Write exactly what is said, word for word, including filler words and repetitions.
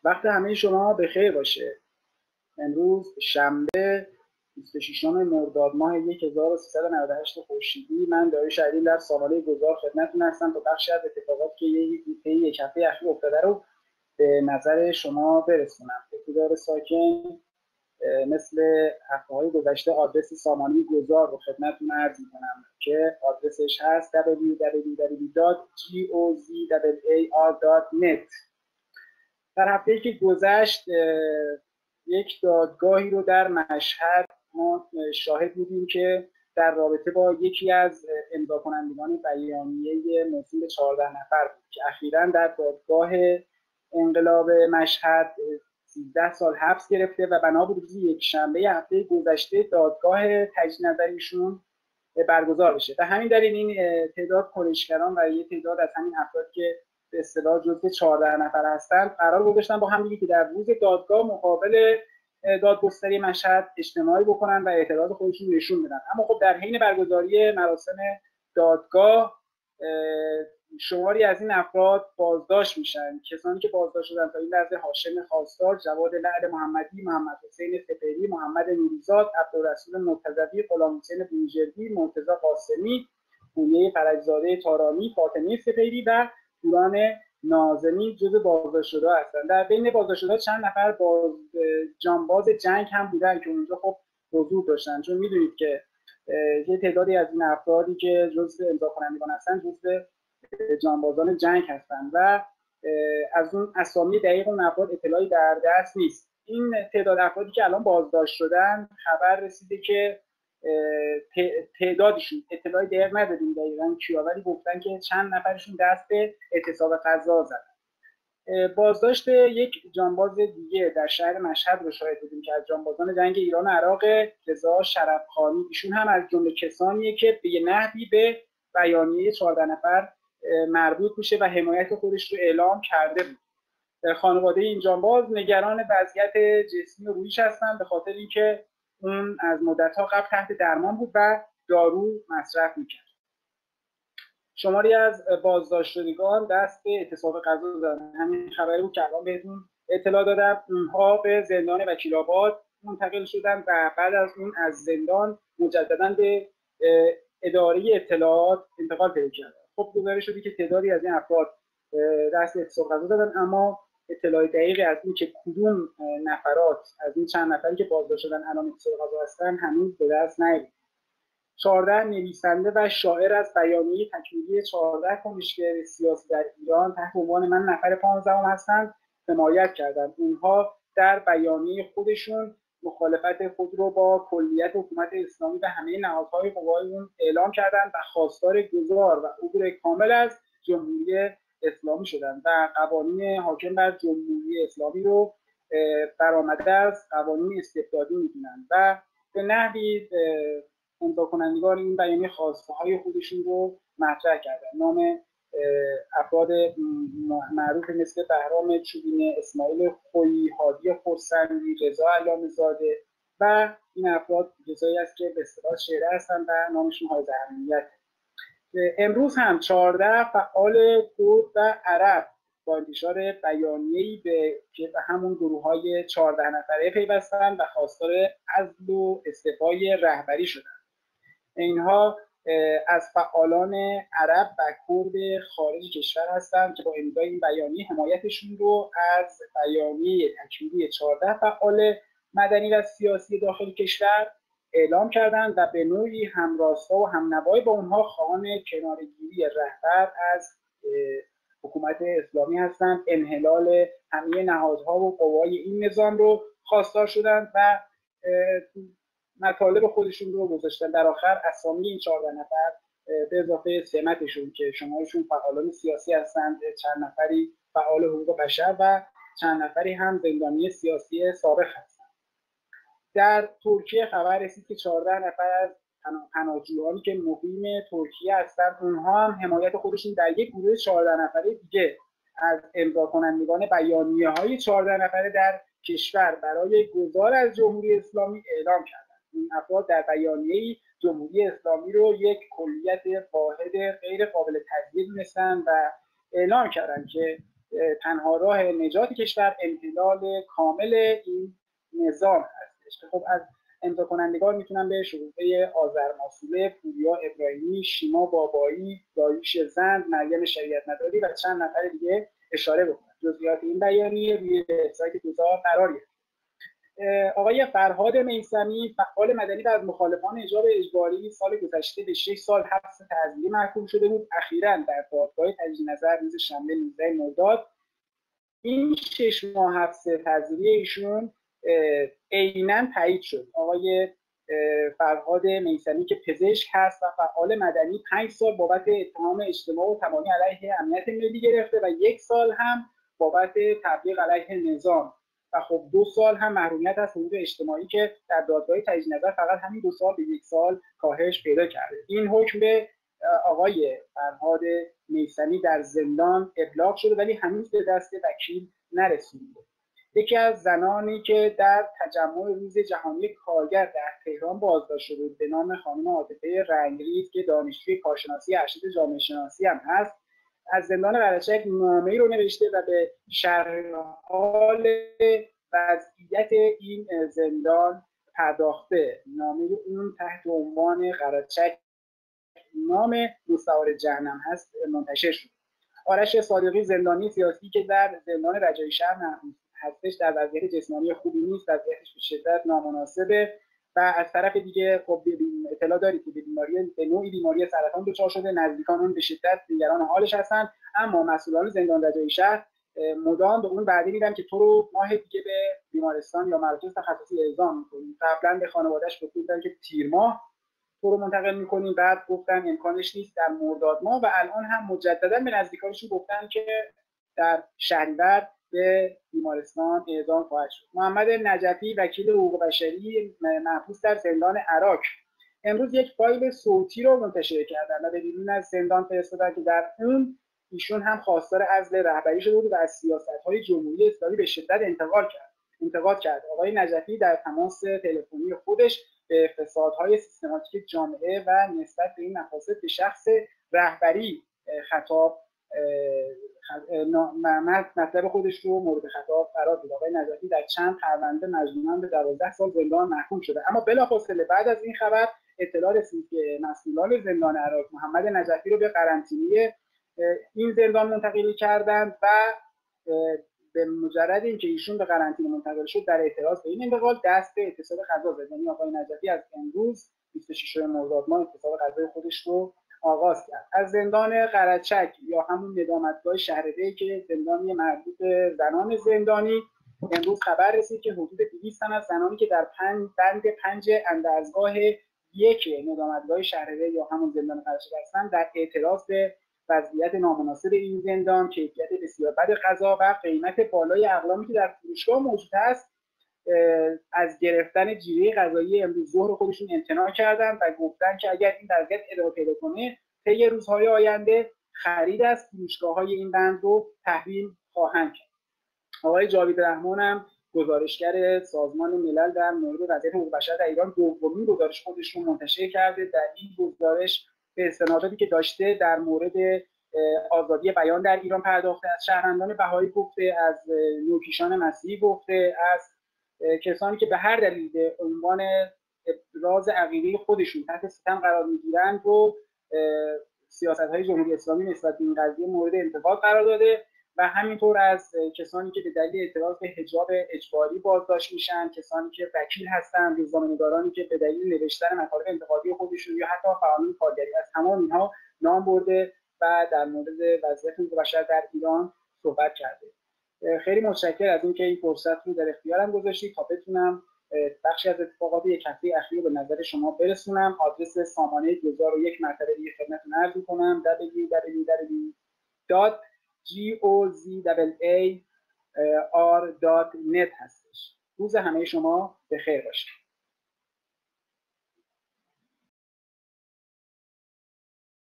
وقت همه شما بخیر باشه. امروز شنبه بیست و ششم مرداد ماه هزار و سیصد و نود و هشت خورشیدی، من داریوش علیل در سامانه گذار خدمتتون هستم تا بخشی از اتفاقاتی که یک هفته اخیر افتاده رو به نظر شما برسونم. اطلاع ساکن مثل هفته‌های گذشته آدرس سامانه گذار رو خدمتتون عرض می‌کنم که آدرسش هست دبلیو دبلیو دبلیو دات گوزار دات نت. در هفته‌ای که گذشت یک دادگاهی رو در مشهد ما شاهد بودیم که در رابطه با یکی از امضا کنندگان بیانیه موسوم به چهارده نفر بود که اخیراً در دادگاه انقلاب مشهد سیزده سال حبس گرفته و بنا به روز یکشنبه هفته گذشته دادگاه تجدید نظر ایشون برگزار بشه. و همین دلیل این تعداد کنشگران و یه تعداد از همین افراد که به اصطلاح جزو چهارده نفر هستن قرار گذاشتن با هم دیگه که در روز دادگاه مقابل دادگستری مشهد اجتماعی بکنن و اعتراض خودشون نشون بدن. اما خب در حین برگزاری مراسم دادگاه شماری از این افراد بازداشت میشن. کسانی که بازداشت شدن تا این لحظه هاشم خواستار، جواد لعل محمدی، محمد حسین سپهری، محمد نوریزاد، عبدالرسول مرتضوی، غلامحسین بوجردی، مرتضی قاسمی، پوریه فرجزاده تارانی، فاطمه سپهری و پوران ناظمی جزو بازداشت شده هستند. در بین بازداشت شده چند نفر باز جانباز جنگ هم بودن که اونجا خب حضور داشتن، چون میدونید که یه تعدادی از این افرادی که جزو امضا کنندگان هستن جزو جانبازان جنگ هستند و از اون اسامی دقیق اون افراد اطلاعی در دست نیست. این تعداد افرادی که الان بازداشت شدن خبر رسیده که تعدادشون اطلاعی دقیق نداریم دقیقاً کیا، ولی گفتن که چند نفرشون دست به اعتصاب غذا زدن. بازداشت یک جانباز دیگه در شهر مشهد رو شاهد بودیم که از جانبازان جنگ ایران و عراق رضا شرفخانی، ایشون هم از جمله کسانیه که به نحوی به بیانیه چهارده نفر مربوط میشه و حمایت خودش رو اعلام کرده بود. خانواده این جانباز نگران وضعیت جسمی و روحیش هستن به خاطر اینکه اون از مدت‌ها قبل تحت درمان بود و دارو مصرف میکرد. شماری از بازداشت شدگان دست به اعتصاب غذا زدن. همین خبری بود که الان بهتون اطلاع دادم. اونها به زندان وکیل‌آباد منتقل شدن و بعد از اون از زندان مجددا به اداره اطلاعات انتقال پیدا کردن. خب گزارش شده که تعدادی از این افراد دست به اعتصاب غذا زدن، اما اطلاع دقیقی از این که کدوم نفرات از این چند نفری که بازداشت شدن الان اعتصاب غذا هستن هنوز به دست نیامده. چهارده نویسنده و شاعر از بیانیه تکمیلی چهارده کنشگر سیاسی در ایران تحت عنوان من نفر پانزدهم هستند حمایت کردند. اونها در بیانیه خودشون مخالفت خود رو با کلیت حکومت اسلامی و همه نهادهای قوای اون اعلام کردند و خواستار گذار و عبور کامل از جمهوری اسلامی شدند و قوانین حاکم بر جمهوری اسلامی رو برآمده از قوانین استبدادی می‌دونند و به نحوی امضا کنندگان این بیانیه خواسته های خودشون رو مطرح کردن. نام افراد معروف مثل بهرام چوبین، اسماعیل خویی، هادی خرسندی، رضا علامه‌زاده و این افراد کسایی است که به اصطلاح شعره هستند و نامشون حائز اهمیت. امروز هم چهارده فعال کرد و عرب با انتشار بیانیه‌ای به که همون گروه‌های چهارده نفره پیوستند و خواستار عزل و استعفای رهبری شدند. اینها از فعالان عرب و کرد خارج کشور هستند که با امضای این بیانیه حمایتشون رو از بیانیه تکمیلی چهارده فعال مدنی و سیاسی داخل کشور اعلام کردند و به نوعی همراستا و همنوای با اونها خواهان کناره‌گیری رهبر از حکومت اسلامی هستند، انحلال همه نهادها و قوای این نظام رو خواستار شدند و مطالب خودشون رو گذاشتن. در آخر اسامی این چهارده نفر به اضافه سمتشون که شمارشون فعالان سیاسی هستند، چند نفری فعال حقوق بشر و چند نفری هم زندانی سیاسی سابق هستند. در ترکیه خبر رسید که چهارده نفر از پناهجویانی که مقیم ترکیه هستند اونها هم حمایت خودشون در یک گروه چهارده نفره دیگه از امضا کنندگان بیانیه های چهارده نفره در کشور برای گذار از جمهوری اسلامی اعلام کردند. این افراد در بیانیه‌ای جمهوری اسلامی رو یک کلیت واحد غیر قابل تجزیه دونستند و اعلام کردند که تنها راه نجات کشور انحلال کامل این نظام هستش. خب از امضا کنندگان میتونم به شروطه آذرماسوله، پوریا ابراهیمی، شیما بابایی، داریوش زند، مریم شریعت مداری و چند نفر دیگه اشاره بکنم. جزئیات این بیانیه روی سایت دوزار قرار گرفت. آقای فرهاد میثمی فعال مدنی و از مخالفان حجاب اجباری سال گذشته به شش سال حبس تعزیری محکوم شده بود. اخیراً در دادگاه تجدید نظر روز شنبه نوزده مرداد این شش ماه حبس تعزیری ایشون عیناً تایید شد. آقای فرهاد میثمی که پزشک هست و فعال مدنی پنج سال بابت اتهام اجتماع و تبانی علیه امنیت ملی گرفته و یک سال هم بابت تبلیغ علیه نظام و خب دو سال هم محرومیت از حقوق اجتماعی که در دادگاه تجدید نظر فقط همین دو سال به یک سال کاهش پیدا کرده. این حکم به آقای فرهاد میثمی در زندان ابلاغ شده ولی هنوز به دست وکیل نرسیده. یکی از زنانی که در تجمع روز جهانی کارگر در تهران بازداشت شده به نام خانم عاطفه رنگریز که دانشجوی کارشناسی ارشد جامعه شناسی هم هست، از زندان قرچک نامه‌ای رو نوشته و به شرح حال وضعیت این زندان پرداخته. نامه اون تحت عنوان قرچک نام مستعار جهنم هست منتشر شد. آرش صادقی زندانی سیاسی که در زندان رجایی شهر هستش در وضعیت جسمانی خوبی نیست، وضعیتش به شدت نامناسبه و از طرف دیگه خب اطلاع دارید که به بیماری به نوعی بیماری سرطان دچار شده، نزدیکان اون به شدت نگران حالش هستن، اما مسئولان زندان رجایی شهر مدام به اون وعده میدن که تو رو ماه دیگه به بیمارستان یا مراکز تخصصی اعزام می‌کنیم. قبلا به خانواده‌اش گفتن که تیر ماه تو رو منتقل می‌کنیم، بعد گفتن امکانش نیست در مرداد ماه و الان هم مجددا به نزدیکانشون گفتن که در شهریور به بیمارستان اعزام خواهد شد. محمد نجفی وکیل حقوق بشری محبوس در زندان عراق امروز یک فایل صوتی رو منتشر کردن و به بیرون از زندان فرستادن که در اون ایشون هم خواستار عزل رهبری شده بود و از سیاست‌های جمهوری اسلامی به شدت انتقاد کرد. انتقاد کرد. آقای نجفی در تماس تلفنی خودش به فسادهای سیستماتیک جامعه و نسبت به این مقاصد به شخص رهبری خطاب مطلب خودش رو مورد خطاب قرار داد. آقای نجفی در چند پرونده مجموعاً به دوازده سال زندان محکوم شده. اما بلافاصله بعد از این خبر اطلاع رسید که مسئولان زندان عراق محمد نجفی رو به قرنطینه این زندان منتقل کردند و به مجرد اینکه ایشون به قرنطینه منتقل شد در اعتراض به این انتقال دست به اعتصاب غذا زد. یعنی آقای نجفی از امروز بیست و ششم مرداد ماه اعتصاب غذای خودش رو آغاز کرد. از زندان قرچک یا همون ندامتگاه شهرده که زندانی مربوط به زنان زندانی امروز خبر رسید که حدود دویست تن از زنانی که در پنج بند پنج اندرزگاه یک ندامتگاه شهرده یا همون زندان قرچک هستند در اعتراض به وضعیت نامناسب این زندان، کیفیت بسیار بد غذا و قیمت بالای اقلامی که در فروشگاه موجود است از گرفتن جیره غذایی امروز ظهر خودشون امتناع کردن و گفتن که اگر این وضعیت ادامه پیدا کنه طی روزهای آینده خرید از فروشگاه‌های این بند رو تحریم خواهند کرد. آقای جاوید رحمان هم گزارشگر سازمان ملل در مورد وضعیت حقوق بشر در ایران دومین گزارش خودش رو منتشر کرده. در این گزارش به استناداتی که داشته در مورد آزادی بیان در ایران پرداخته، از شهروندان بهایی گفته، از نوکیشان مسیحی گفته، از کسانی که به هر دلیل به عنوان ابراز عقیده خودشون تحت ستم قرار میگیرند و سیاست‌های جمهوری اسلامی نسبت به این قضیه مورد انتقاد قرار داده و همینطور از کسانی که به دلیل اعتراض به حجاب اجباری بازداشت میشن، کسانی که وکیل هستند، روزنامه‌نگارانی که به دلیل نوشتن مطالب انتقادی خودشون یا حتی فعالان کارگری، از تمام اینها نام برده و در مورد وضعیت حقوق بشر در ایران صحبت کرده. خیلی متشکرم از اینکه این فرصت رو در اختیارم گذاشتید تا بتونم بخشی از اتفاقات یک هفته اخیر رو به نظر شما برسونم. آدرس سامانه دوزار و یک مرتبه دیگه خدمتتون عرض می‌کنم دبلیو دبلیو دبلیو دات جی او زی ای آر دات نت هستش. روز همه شما بخیر باشه.